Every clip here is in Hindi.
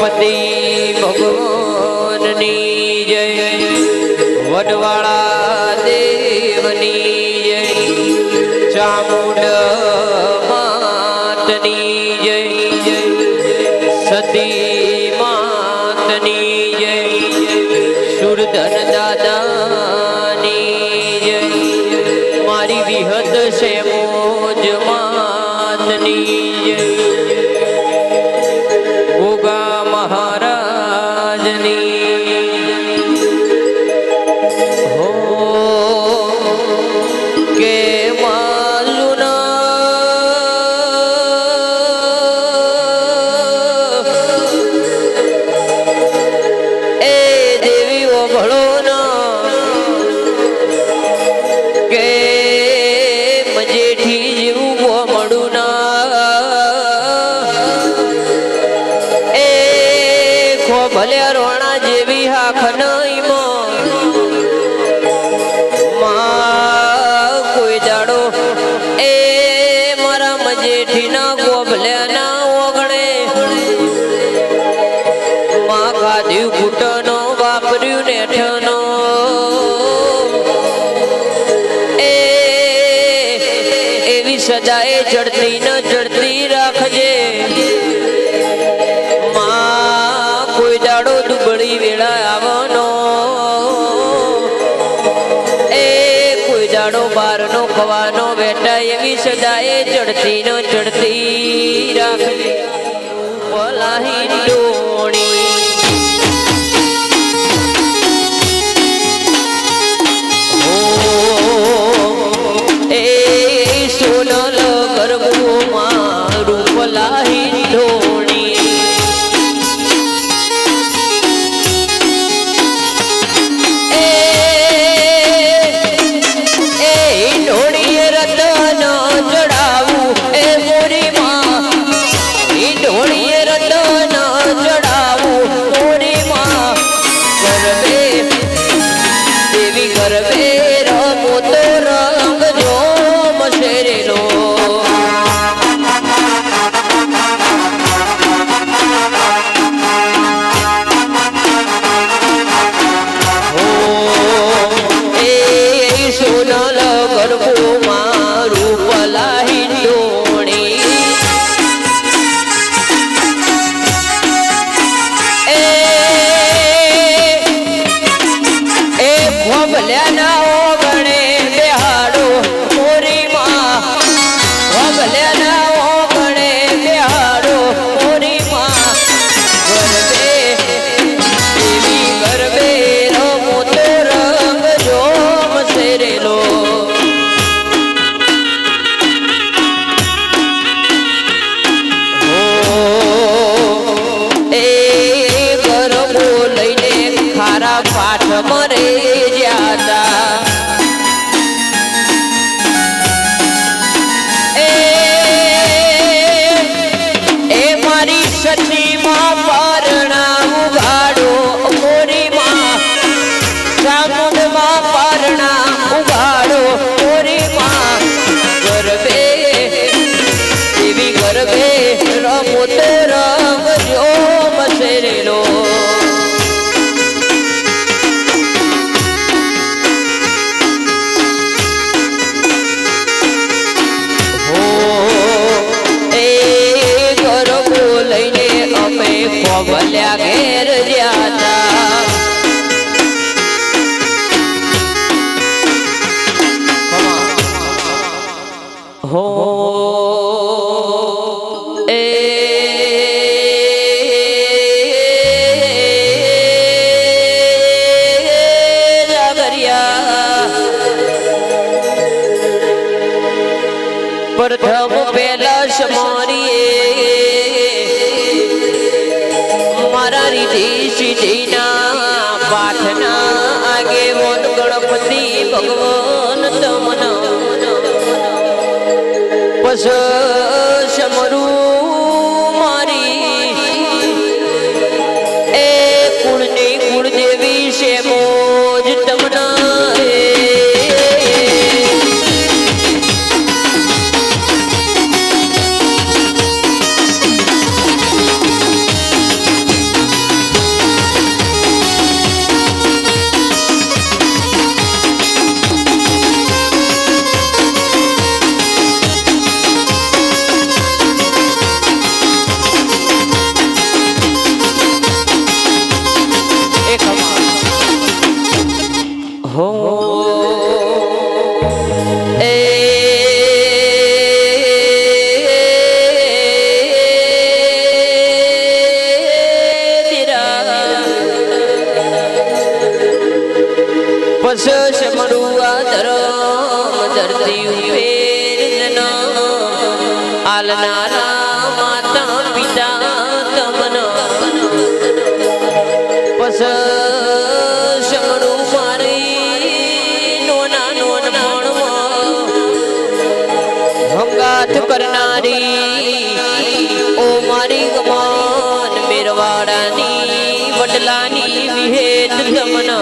गणपति भगवान जय, वडवाड़ा देवनी जय, चामुंड मातनी जय, सती मातनी जय, सुरधन दादानी जय, मारी विहत से मोज मातनी जय, गोगा महाराजनी हो के मालूना ए देवी वो भलो ना के मजेठी जीव वो मडूना भले रोना जेवी हाख नहीं मां कोई जाड़ो ए मारा मजेठी ना गोभले ना ओगणे मां खाधी घूटनो वापर्यू नेठनो एवी सजाए चढ़ती न चढ़ती राखजे कोई दाड़ो दुबड़ी वेला आवनो ए कोई दाड़ो बार नो खवानो बेटा एवी सजाए चढ़ती नो चढ़ती राखली पलाही डोणी ओ ए सोनल गरबो मारू पलाही डोणी भल्या घेर जाता हो ए जागरिया प्रथम पहला समारिए सीधीना पाठना आगे वन गणपति भगवान तमना पस समरू मारी ए कुलनी कुल देवी से मोज तमना धरती उपेर जना आलनारा माता पिता तमना पस शमणु मारी नोना नोन मणमा हंगात करनारी ओ मारी गमान मेरवाड़ानी वडलानी विहेत तमना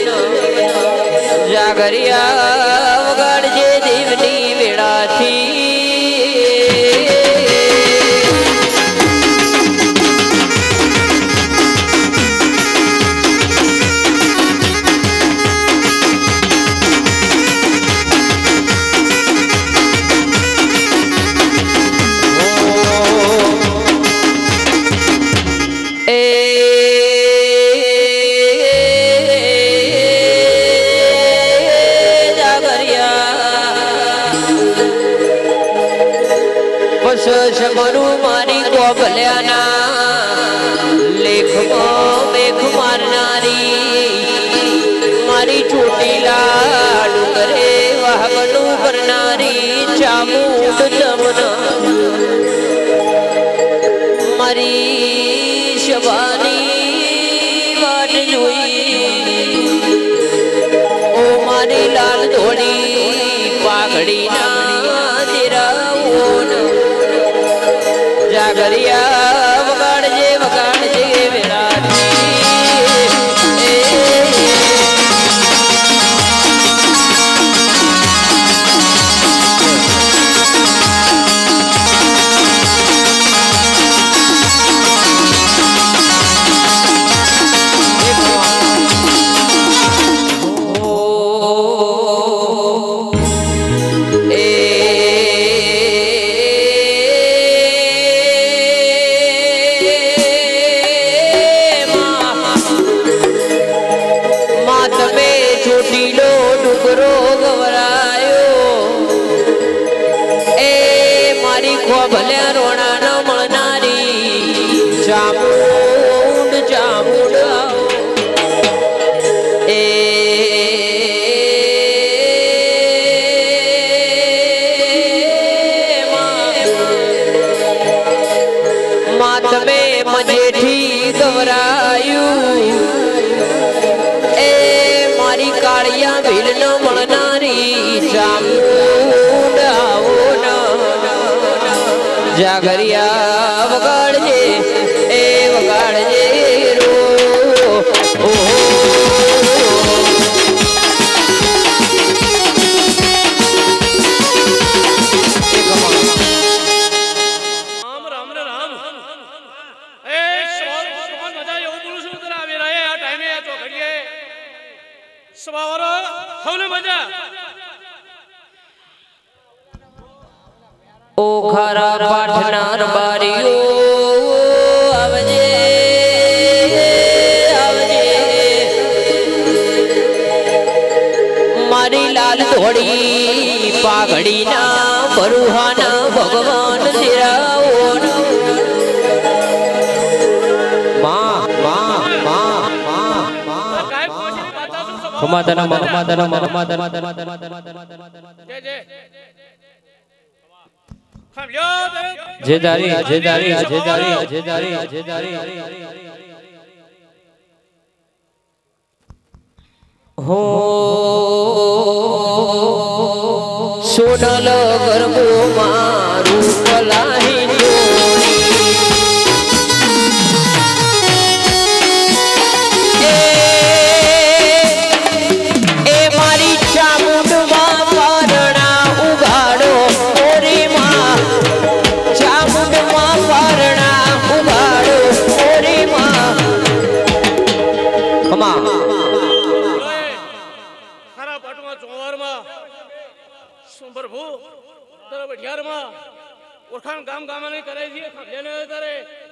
जागरिया वगाड़जे देवनी वेड़ा थी शमरू मारी गोबल्याना लेख मेघ मारनारी मारी चोटीला डुंगरे वाहगणू करनारी चामूंड तमना मारी शबानी वाट जोई ओ मारी लाल धोड़ी पागड़ी ना तेरा ओन जागरिया वगाड़जे वेड़ा थी भल्या रोणा न मळनारी चामुंड चामुंड ए मात में मजेठी गवरायु ए मारी कालिया भील न मळनारी चामुंड आओ न जागरिया वगाड़जे ए वगाड़जे रो ओ राम राम राम ए सवाल मजा यो बोलू छु तरा आवे रहे आ टाइम है तो घड़िए सवार हौले मजा ओ खरा पाठनार बारियो आवजे आवजे मारी लाल धोड़ी पागड़ी ना बरुहाना भगवान तेरा ओन मां मां मां मां काय कोशिश बता सु सवाल खमादना जे जेदारी हो सोनल गरबो मारू पलाही ए मारी चामुंड मां पारणा उगाड़ो ओरी मां चामुंड मां पारणा उगाड़ो ओरी मां कमा खरा पाटवा चोवार मा सुंबरभू तर बढियार मा ओठान गाम गामाने करायची लेने तारे